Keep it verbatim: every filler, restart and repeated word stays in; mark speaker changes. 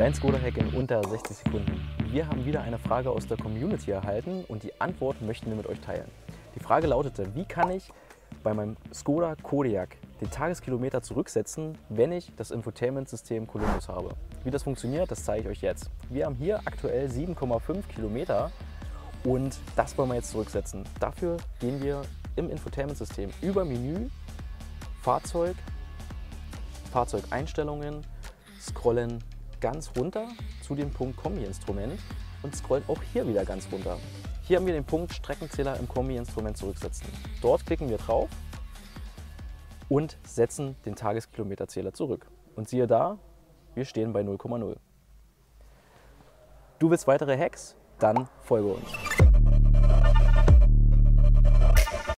Speaker 1: Dein Skoda-Hack in unter sechzig Sekunden. Wir haben wieder eine Frage aus der Community erhalten und die Antwort möchten wir mit euch teilen. Die Frage lautete: Wie kann ich bei meinem Skoda Kodiaq den Tageskilometer zurücksetzen, wenn ich das Infotainment-System Columbus habe? Wie das funktioniert, das zeige ich euch jetzt. Wir haben hier aktuell sieben Komma fünf Kilometer und das wollen wir jetzt zurücksetzen. Dafür gehen wir im Infotainment-System über Menü, Fahrzeug, Fahrzeugeinstellungen, scrollen ganz runter zu dem Punkt Kombi-Instrument und scrollen auch hier wieder ganz runter. Hier haben wir den Punkt Streckenzähler im Kombi-Instrument zurücksetzen. Dort klicken wir drauf und setzen den Tageskilometerzähler zurück. Und siehe da, wir stehen bei null Komma null. Du willst weitere Hacks? Dann folge uns.